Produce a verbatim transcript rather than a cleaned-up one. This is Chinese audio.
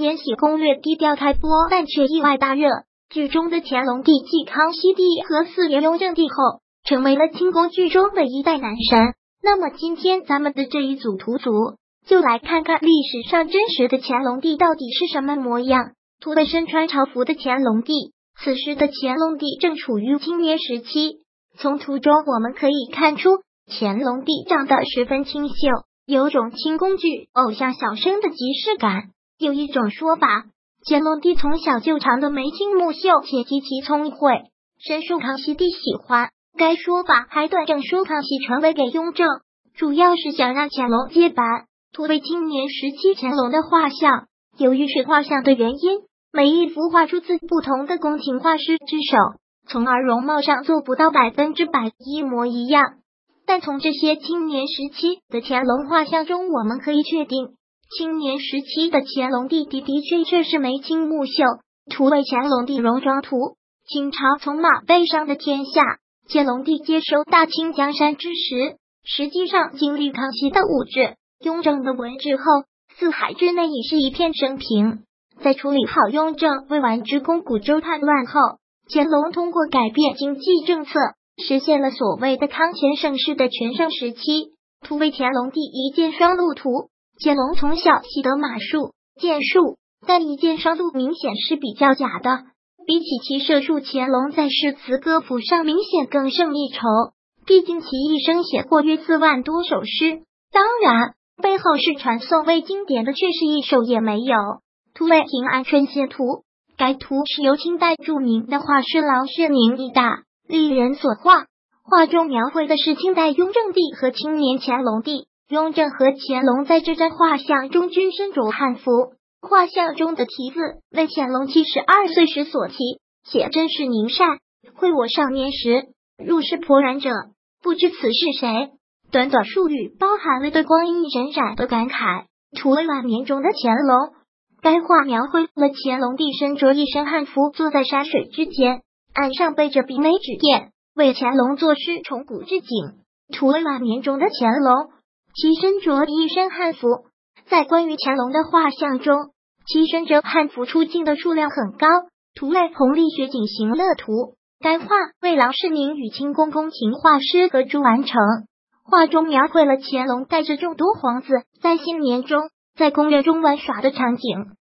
《延禧攻略》低调开播，但却意外大热。剧中的乾隆帝继康熙帝和四爷雍正帝后，成为了清宫剧中的一代男神。那么今天咱们的这一组图组，就来看看历史上真实的乾隆帝到底是什么模样。图为身穿朝服的乾隆帝，此时的乾隆帝正处于青年时期。从图中我们可以看出，乾隆帝长得十分清秀，有种清宫剧偶像小生的即视感。有一种说法，乾隆帝从小就长得眉清目秀且极其聪慧，深受康熙帝喜欢。该说法还断证说康熙传位给雍正，主要是想让乾隆接班。图为青年时期乾隆的画像，由于是画像的原因，每一幅画出自不同的宫廷画师之手，从而容貌上做不到百分之百一模一样。但从这些青年时期的乾隆画像中，我们可以确定，青年时期的乾隆帝的的确确是眉清目秀。图为乾隆帝戎装图。清朝从马背上的天下，乾隆帝接收大清江山之时，实际上经历康熙的武治、雍正的文治后，四海之内已是一片升平。在处理好雍正未完之宫古州叛乱后，乾隆通过改变经济政策，实现了所谓的康乾盛世的全盛时期。图为乾隆帝一箭双鹿图。乾隆从小习得马术、箭术，但一箭双鹿明显是比较假的。比起其射术，乾隆在诗词歌赋上明显更胜一筹。毕竟其一生写过约四万多首诗，当然背后是传颂为经典的却是一首也没有。图为平安春谢图。该图是由清代著名的画师郎世宁一大丽人所画，画中描绘的是清代雍正帝和青年乾隆帝。雍正和乾隆在这张画像中均身着汉服，画像中的题字为乾隆七十二岁时所题，写真是宁善，绘我少年时，入世颇然者，不知此是谁。短短数语包含了对光阴荏苒的感慨。图为晚年中的乾隆。该画描绘了乾隆帝身着一身汉服，坐在山水之间，岸上背着笔枚纸砚，为乾隆作诗重古致敬。图为晚年中的乾隆。其身着一身汉服，在关于乾隆的画像中，其身着汉服出镜的数量很高。图为弘历学景行乐图。该画为郎世宁与清宫宫廷画师合著完成。画中描绘了乾隆带着众多皇子在新年中在宫苑中玩耍的场景。